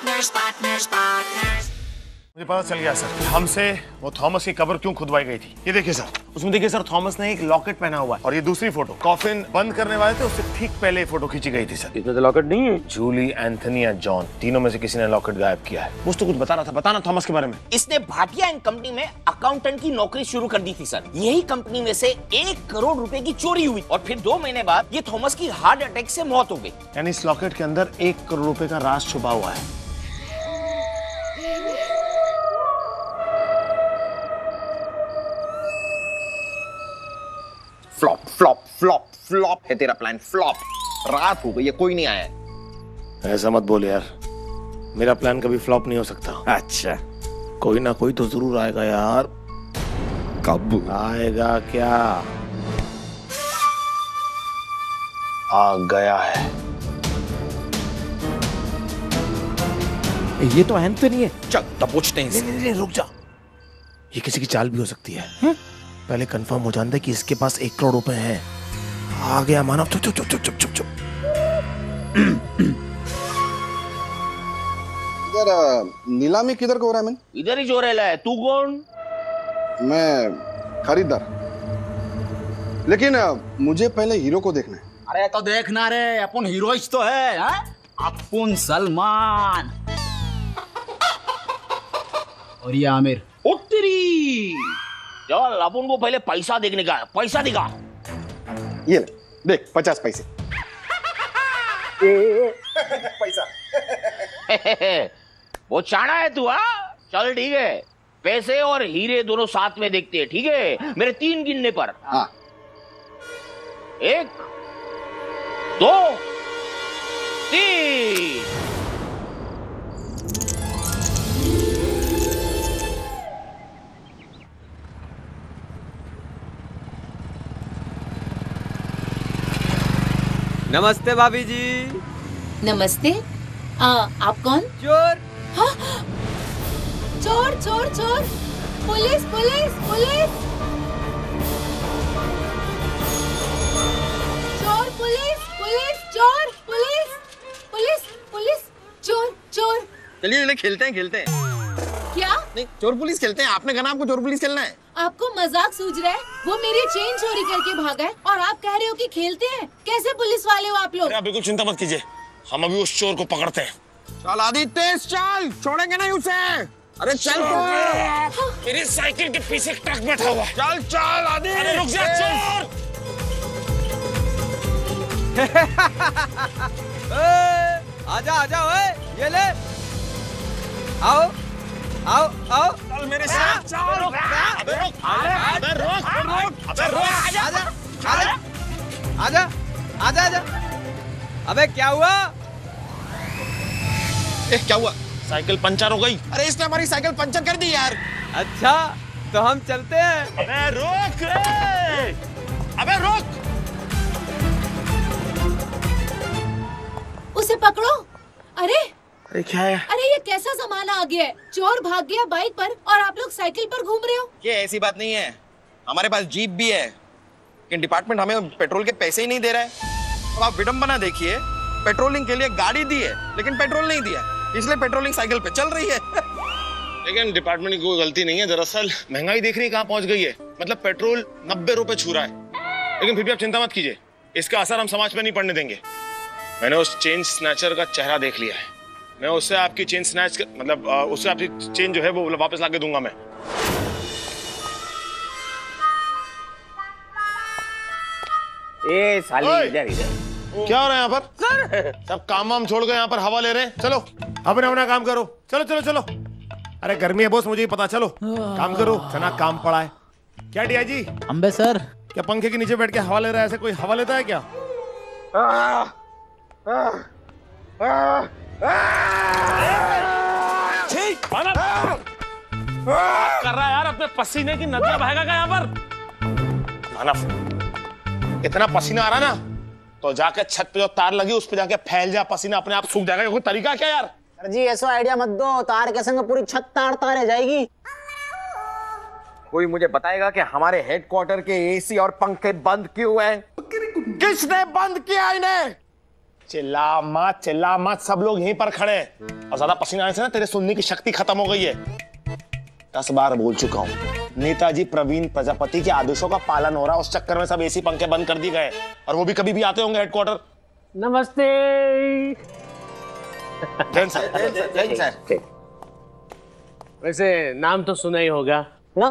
मुझे पता चल गया सर, हमसे वो थॉमस की कब्र क्यों खुदवाई गई थी। ये देखिए सर, उसमें देखिए सर, थॉमस ने एक लॉकेट पहना हुआ है और ये दूसरी फोटो कॉफिन बंद करने वाले थे उससे ठीक पहले फोटो खींची गई थी सर। इसमें तो लॉकेट नहीं है। जूली, एंथनी या जॉन, तीनों में से किसी ने लॉकेट गायब किया है। मुझे तो कुछ बता रहा था, बताना थॉमस के बारे में। इसने भाटिया एंड कंपनी में अकाउंटेंट की नौकरी शुरू कर दी थी सर। यही कंपनी में से 1 करोड़ रुपए की चोरी हुई और फिर 2 महीने बाद ये थॉमस की हार्ट अटैक से मौत हो गई। यानी इस लॉकेट के अंदर 1 करोड़ रुपए का राज छुपा हुआ है। फ्लॉप फ्लॉप फ्लॉप फ्लॉप है तेरा प्लान, फ्लॉप। रात हो गई है, कोई नहीं आया है। ऐसा मत बोल यार, मेरा प्लान कभी फ्लॉप नहीं हो सकता। अच्छा, कोई ना कोई तो जरूर आएगा यार। कब आएगा? क्या आ गया है। ये तो एंथनी है। चल दबोचते हैं। नहीं, रुक जा, ये किसी की चाल भी हो सकती है। पहले कंफर्म हो जाते कि इसके पास 1 करोड़ रुपए हैं। आ गया मानव। चुप चुप चुप चुप चुप चुप। इधर नीलामी किधर को हो रहा है? मैंने इधर ही जो रहा है। तू कौन? मैं खरीदार, लेकिन मुझे पहले हीरो को देखना है। अरे तो देखना रे, अपन हीरोइज तो है, अपन सलमान और ये आमिर। उत्तरी चल, अपन को पहले पैसा देखने का है। पैसा दिखा। ये ले, देख 50 पैसे। पैसा। वो चाणा है तू। चल ठीक है, पैसे और हीरे दोनों साथ में देखते हैं, ठीक है? मेरे 3 गिनने पर। हाँ। 1 2 3। नमस्ते भाभी जी। नमस्ते। आप कौन? चोर। हाँ? चोर चोर चोर। Police police police. चोर पुलिस पुलिस चोर पुलिस पुलिस पुलिस चोर चोर। चलिए खेलते हैं। क्या? नहीं, चोर पुलिस खेलते हैं। आपने कहा आपको चोर पुलिस खेलना है। आपको मजाक सूझ रहा है? वो मेरी चेन चोरी करके भागा है और आप कह रहे हो कि खेलते हैं? कैसे पुलिस वाले हो आप लोग? आप बिल्कुल चिंता मत कीजिए, हम अभी उस चोर को पकड़ते हैं। चल आदित्य, चल, छोड़ेंगे नहीं उसे। अरे चल तो। मेरी साइकिल के पीछे एक ट्रक बैठा हुआ है। चल चल आदित्य। अरे रुक जा चोर। आजा आजा ओए, ये ले। आओ आओ आओ। चल मेरे साथ चल। अबे रुक। अबे रुक। आजा आजा आजा आजा। अबे क्या हुआ? क्या हुआ? साइकिल पंचर हो गई। अरे इसने हमारी साइकिल पंचर कर दी यार। अच्छा तो हम चलते हैं। अबे रुक रे। अबे रुक। उसे पकड़ो। अरे क्या है? अरे ये कैसा जमाना आ गया है? चोर भाग गया बाइक पर और आप लोग साइकिल पर घूम रहे हो। ये ऐसी बात नहीं है, हमारे पास जीप भी है, लेकिन डिपार्टमेंट हमें पेट्रोल के पैसे ही नहीं दे रहा है। अब आप विडंबना देखिए, पेट्रोलिंग के लिए गाड़ी दी है लेकिन पेट्रोल नहीं दिया, इसलिए पेट्रोलिंग साइकिल पे चल रही है। लेकिन डिपार्टमेंट की कोई गलती नहीं है। दरअसल महंगाई देख रही कहाँ पहुंच गई है। मतलब पेट्रोल 90 रुपए छू रहा है। लेकिन फिर भी आप चिंता मत कीजिए, इसका असर हम समाज पे नहीं पड़ने देंगे। मैंने उस चेन स्नैचर का चेहरा देख लिया है। मैं उससे आपकी चेन स्नैच मतलब उससे आपकी चेन जो है वो वापस लाके दूंगा मैं। ए साली इधर इधर। क्या हो रहा है यहाँ पर? सर सब काम वाम छोड़ के यहाँ पर हवा ले रहे हैं। चलो अपना अपना काम करो। चलो चलो चलो। अरे गर्मी है बॉस, मुझे ही पता। चलो काम करो, इतना काम पड़ा है। क्या डीआईजी? अंबे सर, क्या पंखे के नीचे बैठ के हवा ले रहा है? ऐसे कोई हवा लेता है क्या? कर रहा है यार, अपने पसीने की नदियां बहेगा क्या यहाँ पर? मानव, इतना पसीना आ रहा ना तो जाके छत पे जो तार लगी उस पे जाके फैल जा, पसीना अपने आप सूख जाएगा। कोई तरीका क्या यार? सर जी ऐसा आइडिया मत दो, तार के संग पूरी छत तार रह जाएगी। कोई मुझे बताएगा कि हमारे हेडक्वार्टर के एसी और पंखे बंद क्यों हैं? किसने बंद किया इन्हें? चिल्ला मत, सब लोग यहीं पर खड़े हैं और ज्यादा पसीना आने से ना तेरे सुनने की शक्ति खत्म हो गई है। 10 बार बोल चुका हूँ, नेताजी प्रवीण प्रजापति के आदेशों का पालन हो रहा है, उस चक्कर में सब एसी पंखे बंद कर दिए गए और वो भी कभी भी आते होंगे हेडक्वार्टर। नमस्ते। जैन सर। वैसे नाम तो सुना ही होगा ना?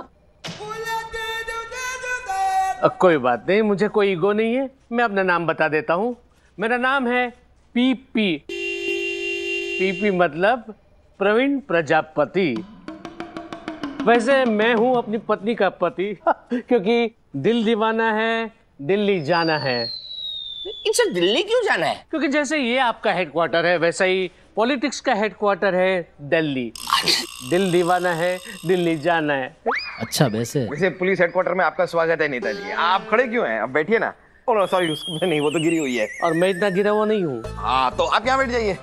कोई बात नहीं, मुझे कोई ईगो नहीं है, मैं अपना नाम बता देता हूँ। मेरा नाम है पीपी। पीपी मतलब प्रवीण प्रजापति। वैसे मैं हूँ अपनी पत्नी का पति क्योंकि दिल दीवाना है, दिल्ली जाना है। इनसे दिल्ली क्यों जाना है? क्योंकि जैसे ये आपका हेडक्वार्टर है वैसा ही पॉलिटिक्स का हेडक्वार्टर है दिल्ली। दिल दीवाना है, दिल्ली जाना है। अच्छा वैसे पुलिस हेडक्वार्टर में आपका स्वागत है नेताजी। आप खड़े क्यों हैं? अब बैठिए ना। ओह सॉरी, उसमें नहीं, वो तो गिरी हुई है। और मैं इतना गिरा हुआ नहीं हूँ। हाँ तो आप यहाँ बैठ जाइए।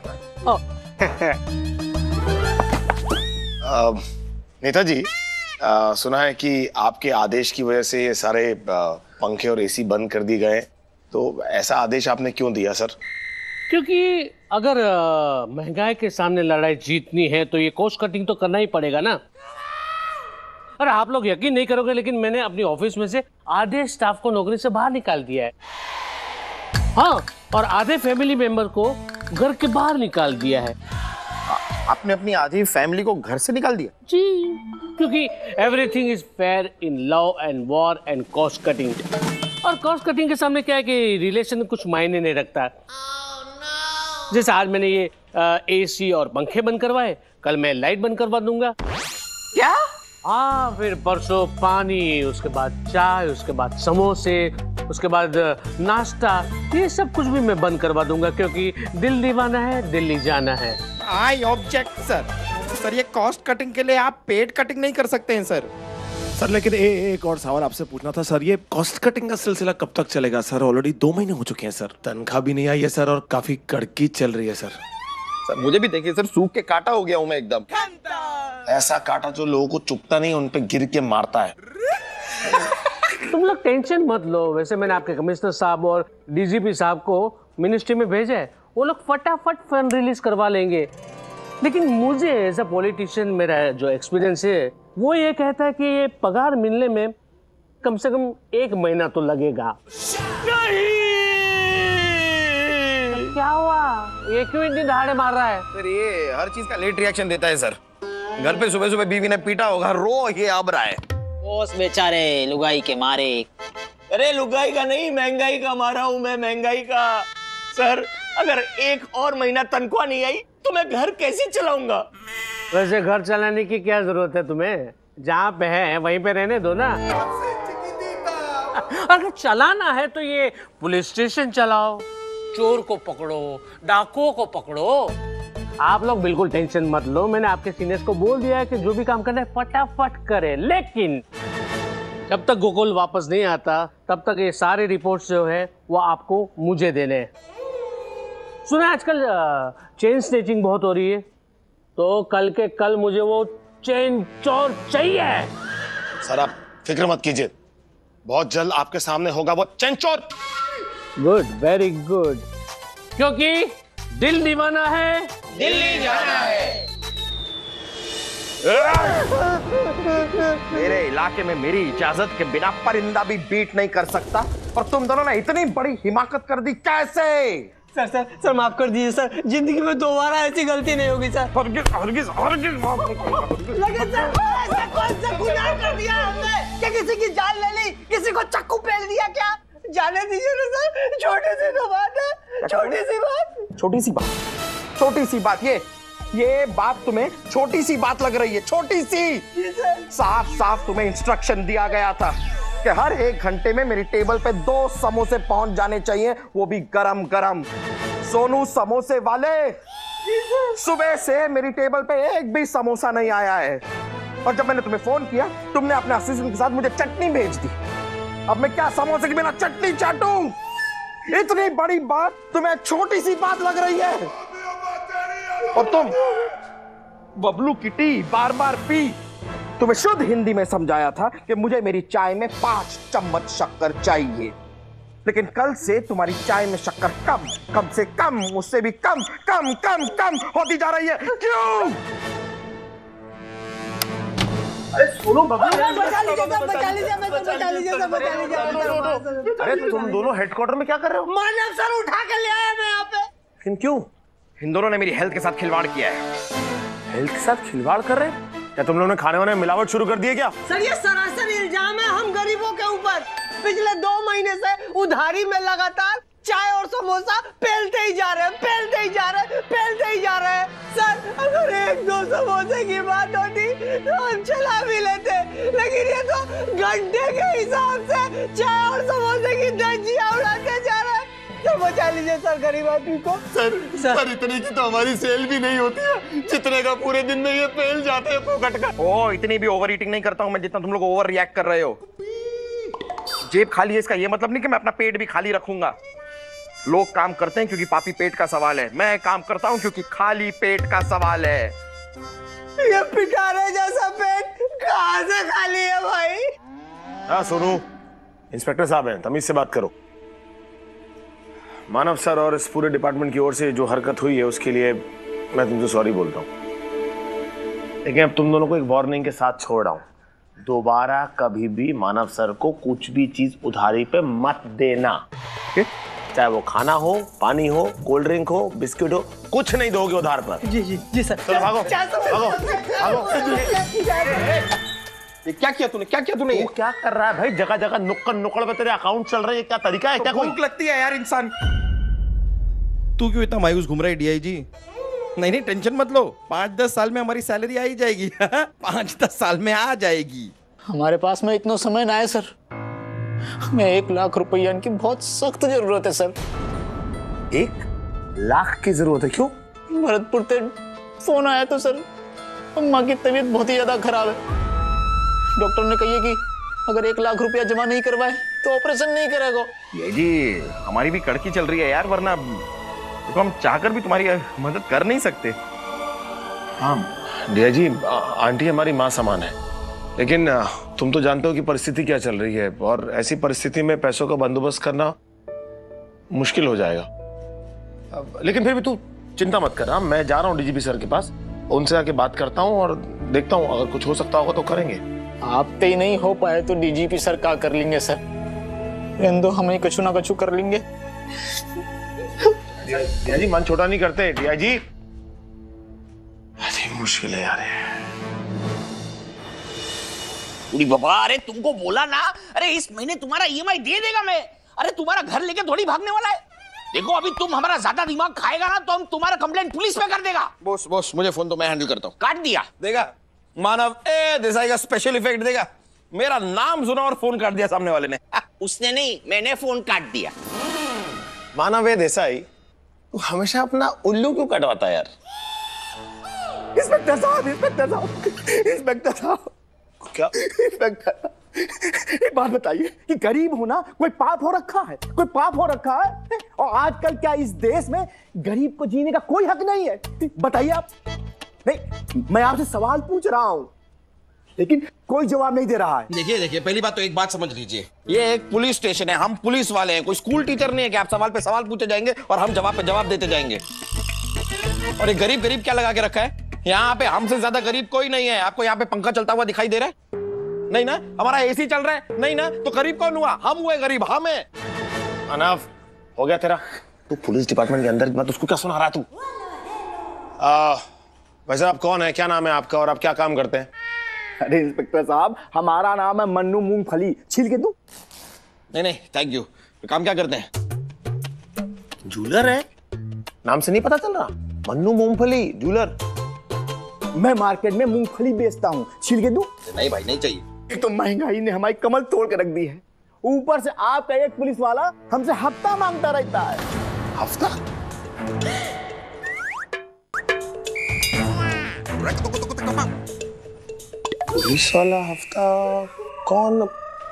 नेताजी, सुना है कि आपके आदेश की वजह से ये सारे पंखे और एसी बंद कर दिए गए, तो ऐसा आदेश आपने क्यों दिया सर? क्योंकि अगर महंगाई के सामने लड़ाई जीतनी है तो ये कॉस्ट कटिंग तो करना ही पड़ेगा ना। और आप लोग यकीन नहीं करोगे लेकिन मैंने अपनी ऑफिस में से आधे स्टाफ को नौकरी से बाहर निकाल दिया है। हाँ, और आधे फैमिली मेंबर को घर के बाहर निकाल दिया है। आपने अपनी आधी फैमिली को घर से निकाल दिया? जी, क्योंकि everything is fair in love and war and cost cutting. और कॉस्ट कटिंग के सामने क्या है कि रिलेशन कुछ मायने नहीं रखता। जैसे आज मैंने ये एसी और पंखे बंद करवाए, कल मैं लाइट बंद करवा दूंगा। क्या? हाँ, फिर परसों पानी, उसके बाद चाय, उसके बाद समोसे, उसके बाद नाश्ता, ये सब कुछ भी मैं बंद करवा दूंगा क्योंकि दिल दीवाना है, दिल्ली जाना है। आई ऑब्जेक्ट सर, ये कॉस्ट कटिंग के लिए आप पेड कटिंग नहीं कर सकते हैं सर। सर लेकिन एक और सवाल आपसे पूछना था सर, ये कॉस्ट कटिंग का सिलसिला कब तक चलेगा सर? ऑलरेडी 2 महीने हो चुके हैं सर, तनख्वाह भी नहीं आई है सर और काफी कड़की चल रही है सर। सर मुझे भी देखिए सर, सूख के काटा हो गया हूँ मैं एकदम। ऐसा काटा जो लोगों को चुभता नहीं, उन पे गिर के मारता है। तुम लोग टेंशन मत लो। वैसे मैंने आपके कमिश्नर साहब और डीजीपी साहब को मिनिस्ट्री में भेजा है, वो लोग फटाफट फंड रिलीज करवा लेंगे। लेकिन मुझे एज अ पॉलिटिशियन मेरा जो एक्सपीरियंस है वो ये कहता है कि ये पगार मिलने में कम से कम 1 महीना तो लगेगा। नहीं! तो क्या हुआ? ये क्यों इतनी दहाड़े मार रहा है? सर ये हर चीज का लेट रिएक्शन देता है सर। घर पे सुबह सुबह बीवी ने पीटा होगा, रो ये अब रहा है। बॉस बेचारे लुगाई के मारे। अरे लुगाई का नहीं, महंगाई का मारा हूं मैं, महंगाई का। सर अगर 1 और महीना तनख्वाह नहीं आई तो मैं घर कैसे चलाऊंगा? वैसे घर चलाने की क्या जरूरत है तुम्हें? जहाँ पे है वहीं पे रहने दो ना। अगर चलाना है तो ये पुलिस स्टेशन चलाओ, चोर को पकड़ो, डाकुओं को पकड़ो। आप लोग बिल्कुल टेंशन मत लो, मैंने आपके सीनियर्स को बोल दिया है कि जो भी काम करना है फटाफट करे। लेकिन जब तक गोकुल वापस नहीं आता तब तक ये सारे रिपोर्ट्स जो है वो आपको मुझे देने हैं। सुना आजकल चेन स्नेचिंग बहुत हो रही है, तो कल के कल मुझे वो चेन चोर चाहिए। सर आप फिक्र मत कीजिए, बहुत जल्द आपके सामने होगा वो चेन चोर। गुड, वेरी गुड, क्योंकि दिल दीवाना है, दिल्ली जाना है। मेरे इलाके में मेरी इजाजत के बिना परिंदा भी बीट नहीं कर सकता, और तुम दोनों ने इतनी बड़ी हिमाकत कर दी कैसे? सर माफ कर दीजिए सर, जिंदगी में दोबारा ऐसी गलती नहीं होगी सर। हरगिज माफ नहीं करूंगा। लेकिन सर ऐसा कौन सा गुनाह कर दिया हमने कि किसी की जान ले ली, किसी को चक्कू पेल दिया? क्या जाने दीजिए ना सर, छोटी सी तो बात है, छोटी सी बात। छोटी सी बात ये बात तुम्हें छोटी सी बात लग रही है? छोटी सी? साफ साफ तुम्हें इंस्ट्रक्शन दिया गया था कि हर 1 घंटे में मेरी टेबल पे 2 समोसे पहुंच जाने चाहिए, वो भी गरम गरम। सोनू समोसे वाले, सुबह से मेरी टेबल पे एक भी समोसा नहीं आया है, और जब मैंने तुम्हें फोन किया तुमने अपने असिस्टेंट के साथ मुझे चटनी भेज दी। अब मैं क्या समोसे के बिना चटनी चाटूं? इतनी बड़ी बात तुम्हें छोटी सी बात लग रही है? और तुम बबलू की टी बार बार पी। तुम्हें शुद्ध हिंदी में समझाया था कि मुझे मेरी चाय में 5 चम्मच शक्कर चाहिए। लेकिन कल से तुम्हारी चाय में शक्कर कम से कम, उससे भी कम होती जा रही है। क्यों? अरे सुनो बाबू, बचा लीजिए। अरे तुम दोनों हेडक्वार्टर में क्या कर रहे हो? मानव सर उठा के ले आया मैं यहाँ पे। लेकिन क्यों? इन दोनों ने मेरी हेल्थ के साथ खिलवाड़ किया है। हेल्थ के साथ खिलवाड़ कर रहे हैं? क्या तुम लोगों ने खाने वाने में मिलावट शुरू कर दी है क्या? सर ये सरासर इल्जाम है हम गरीबों के ऊपर। पिछले 2 महीने से उधारी में लगातार चाय और समोसा पेलते ही जा रहे हैं। सर अगर 1-2 समोसे की बात होती तो हम चला भी लेते, लेकिन ये तो घंटे के हिसाब से चाय और समोसे की धज्जियां उड़ाते जा रहे हैं। सर बचा लीजिए सर गरीब आदमी को। सर इतने की तो हमारी सेल भी नहीं होती है जितने का पूरे दिन में ये पेल जाते हैं फोकट का। ओ इतनी भी ओवर ईटिंग नहीं करता हूं मैं जितना तुम लोग ओवर रिएक्ट कर रहे हो। जेब खाली है इसका ये मतलब नहीं कि मैं अपना पेट भी खाली रखूंगा। लोग काम करते हैं क्योंकि पापी पेट का सवाल है, मैं काम करता हूं क्योंकि खाली पेट का सवाल है। ये पिटारे जैसा पेट कहां से खाली है भाई? हाँ सुनो, इंस्पेक्टर साहब हैं, तमीज से बात करो। मानव सर और इस पूरे डिपार्टमेंट की ओर से जो हरकत हुई है उसके लिए मैं तुमसे सॉरी बोलता हूँ, लेकिन अब तुम दोनों को एक वार्निंग के साथ छोड़ रहा हूँ। दोबारा कभी भी मानव सर को कुछ भी चीज उधारी पे मत देना, चाहे वो खाना हो, पानी हो, कोल्ड ड्रिंक हो, बिस्किट हो, कुछ नहीं दोगे उधार पर। जी सर। चलो भागो। ये क्या किया तूने? तू क्या कर रहा है भाई? जगह जगह नुक्कड़ पे तेरे अकाउंट चल रहे हैं, क्या तरीका है? क्या भूख लगती है यार इंसान। तू क्यों इतना मायूस घूम रहा है डीआईजी? नहीं टेंशन मत लो, 5-10 साल में हमारी सैलरी आ ही जाएगी। 5-10 साल में आ जाएगी। हमारे पास में इतना समय ना है सर, हमें 1 लाख रुपया की बहुत सख्त जरूरत है सर। 1 लाख की जरूरत है? क्यों? भरतपुर से फोन आया तो सर, अम्मा की तबीयत बहुत ही ज्यादा खराब है। डॉक्टर ने कही है कि अगर 1 लाख रुपया जमा नहीं करवाए तो ऑपरेशन नहीं करेगा। ये जी हमारी भी कड़की चल रही है यार, वरना देखो हम चाहकर भी तुम्हारी मदद कर नहीं सकते। हाँ डिया जी, आंटी हमारी माँ समान है, लेकिन तुम तो जानते हो कि परिस्थिति क्या चल रही है, और ऐसी परिस्थिति में पैसों का बंदोबस्त करना मुश्किल हो जाएगा। लेकिन फिर भी तू चिंता मत कर, मैं जा रहा हूँ डीजीपी सर के पास, उनसे आके बात करता हूँ और देखता हूँ अगर कुछ हो सकता होगा तो करेंगे। आप तो ही नहीं हो पाए तो डीजीपी सर क्या कर लेंगे सर? रहने दो, हम ही कछु ना कछु कर लेंगे। डिया जी मन छोटा नहीं करते डिया जी, मुश्किल है यार। पूरी बाबा, अरे तुमको बोला ना, अरे इस महीने तुम्हारा ईएमआई दे देगा मैं। अरे तुम्हारा घर लेके थोड़ी भागने वाला है। देखो अभी तुम हमारा ज्यादा दिमाग खाएगा ना तो हम तुम्हारा कंप्लेंट पुलिस में कर देगा। बॉस मुझे फोन तो मैं हैंडल करता हूँ। काट दिया देगा मानव देसाई का स्पेशल इफेक्ट देगा। मेरा नाम सुना और फोन काट दिया सामने वाले ने। उसने नहीं, मैंने फोन काट दिया। मानव देसाई, तू हमेशा अपना उल्लू क्यों कटवाता है यार? इंस्पेक्टर साहब क्या? इंस्पेक्टर एक बात बताइए कि गरीब होना कोई पाप हो रखा है? और आजकल क्या इस देश में गरीब को जीने का कोई हक नहीं है? बताइए आप। नहीं, मैं आपसे सवाल पूछ रहा हूं लेकिन कोई जवाब नहीं दे रहा है। देखिए पहली बात तो एक बात समझ लीजिए, ये एक पुलिस स्टेशन है, हम पुलिस वाले हैं, कोई स्कूल टीचर नहीं है कि आप सवाल पे सवाल पूछे जाएंगे और हम जवाब पे जवाब देते जाएंगे। और ये गरीब क्या लगा के रखा है? यहाँ पे हमसे ज्यादा गरीब कोई नहीं है। आपको यहाँ पे पंखा चलता हुआ दिखाई दे रहा है? नहीं ना? हमारा एसी चल रहा है? नहीं ना? तो गरीब कौन हुआ? हम हुए गरीब, हम है। अनाफ हो गया तेरा? तू पुलिस डिपार्टमेंट के अंदर की बात उसको क्या सुना रहा है तू? वैसे आप कौन है, क्या नाम है आपका और आप क्या काम करते हैं? अरे इंस्पेक्टर साहब, हमारा नाम है मन्नू मूंगफली, छील के दूं? नहीं थैंक यू। काम क्या करते हैं? जूलर है? नाम से नहीं पता चल रहा? मन्नू मूंगफली जूलर। मैं मार्केट में मूंगफली बेचता हूँ, छील के दूं? नहीं भाई नहीं चाहिए। एक तो महंगाई ने हमारी कमर तोड़ के रख दी है, ऊपर से आपका एक पुलिस वाला हमसे हफ्ता मांगता रहता है। हफ्ता? पुलिस वाला हफ्ता? कौन?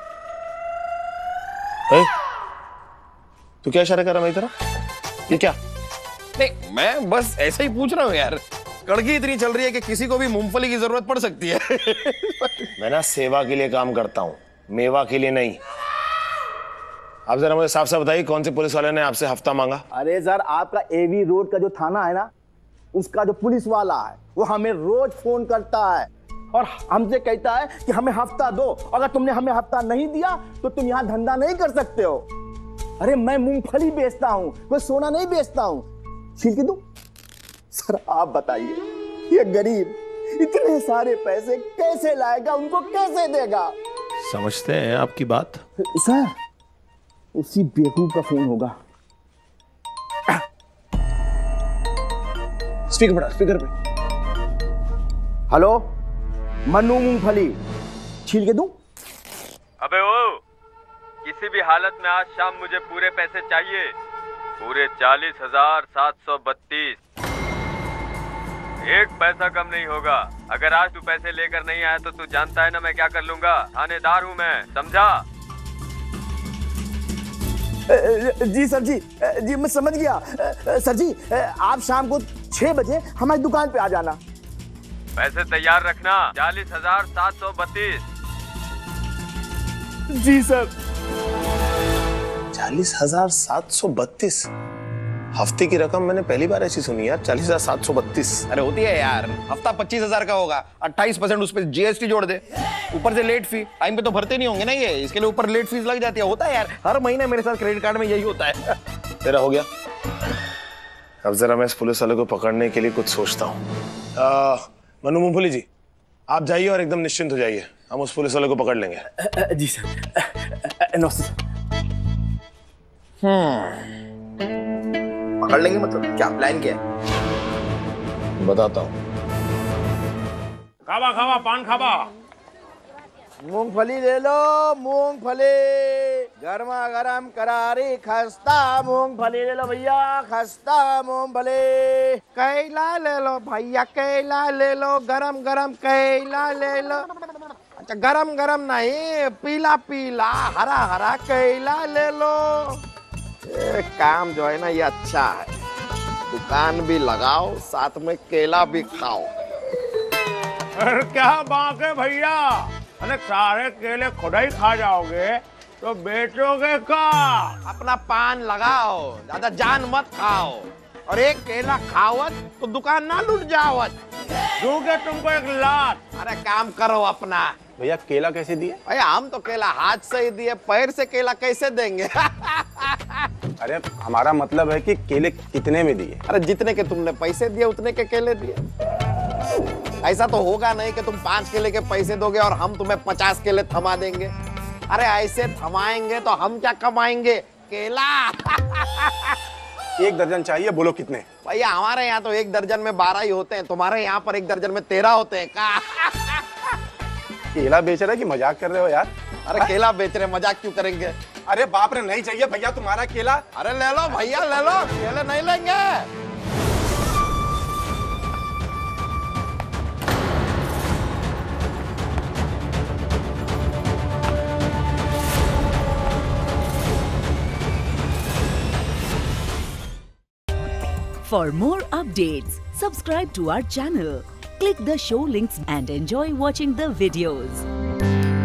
तू क्या इशारा कर रहा है मेरी तरफ? ये क्या? नहीं मैं बस ऐसे ही पूछ रहा हूँ यार, कड़की इतनी चल रही है कि किसी को भी मूंगफली की जरूरत पड़ सकती है। मैं ना सेवा के लिए काम करता हूँ, मेवा के लिए नहीं। आप जरा मुझे साफ साफ बताइए कौन से पुलिस वाले ने आपसे हफ्ता मांगा? अरे सर, आपका एवी रोड का जो थाना है ना, उसका जो पुलिस वाला है वो हमें रोज फोन करता है और हमसे कहता है कि हमें हफ्ता दो, अगर तुमने हमें हफ्ता नहीं दिया तो तुम यहाँ धंधा नहीं कर सकते हो। अरे मैं मूंगफली बेचता हूँ, कोई सोना नहीं बेचता हूँ। छील के दूं? सर आप बताइए, ये गरीब इतने सारे पैसे कैसे लाएगा, उनको कैसे देगा? समझते हैं आपकी बात। सर उसी बेवकूफ का फोन होगा। स्पीकर पे। हेलो, मन्नू मूंगफली, छील के दूं? अबे ओ, किसी भी हालत में आज शाम मुझे पूरे पैसे चाहिए, पूरे 40,732। एक पैसा कम नहीं होगा। अगर आज तू पैसे लेकर नहीं आया तो तू जानता है ना मैं क्या कर लूंगा। थानेदार हूँ मैं, समझा? जी सर जी मैं समझ गया। सर जी आप शाम को 6 बजे हमारी दुकान पे आ जाना। पैसे तैयार रखना। 40,732। जी सर। 40,732 हफ्ते की रकम मैंने पहली बार ऐसी सुनी यार। 40,732। अरे होती है यार, हफ्ता 25,000 का होगा, 28% उस पर जीएसटी जोड़ दे, ऊपर से लेट फी। टाइम पे तो भरते नहीं होंगे ना ये, इसके लिए ऊपर लेट फीस लग जाती है। होता है यार, हर महीने मेरे साथ क्रेडिट कार्ड में यही होता है। तेरा हो गया? अब जरा मैं इस पुलिस वाले को पकड़ने के लिए कुछ सोचता हूँ। मनु मूंगफली जी, आप जाइए और एकदम निश्चिंत हो जाइए, हम उस पुलिस वाले को पकड़ लेंगे। जी सर। नमस्ते। पकड़ लेंगे मतलब क्या प्लान क्या है? बताता हूँ। खावा खावा पान खावा। मूंगफली ले लो, मूंगफली गर्मा गरम करारी खस्ता मूंगफली ले लो भैया, खस्ता मूंगफली। केला ले लो भैया, केला ले लो, गरम गरम केला ले लो। अच्छा गरम गरम नहीं, पीला पीला हरा हरा केला ले लो। ये काम जो है ना ये अच्छा है, दुकान भी लगाओ साथ में केला भी खाओ। अरे क्या बात है भैया, अरे सारे केले खुद ही खा जाओगे तो बेचोगे का? अपना पान लगाओ, ज्यादा जान मत खाओ, और एक केला खावत तो दुकान ना लूट जावत। दूंगे तुमको एक लात। अरे काम करो अपना। भैया केला कैसे दिए? भैया हम तो केला हाथ से ही दिए, पैर से केला कैसे देंगे? अरे हमारा मतलब है कि केले कितने में दिए? अरे जितने के तुमने पैसे दिए उतने के केले दिए। ऐसा तो होगा नहीं कि तुम 5 केले के पैसे दोगे और हम तुम्हें 50 केले थमा देंगे। अरे ऐसे थमाएंगे तो हम क्या कमाएंगे? केला। 1 दर्जन चाहिए, बोलो कितने? भैया हमारे यहाँ तो 1 दर्जन में 12 ही होते हैं, तुम्हारे यहाँ पर 1 दर्जन में 13 होते हैं का? केला बेच रहे कि मजाक कर रहे हो यार? अरे केला बेच रहे, मजाक क्यों करेंगे? अरे बाप रे, नहीं चाहिए भैया तुम्हारा केला। अरे ले लो भैया ले लो, केले नहीं लेंगे। For more updates, subscribe to our channel, click the show links and enjoy watching the videos.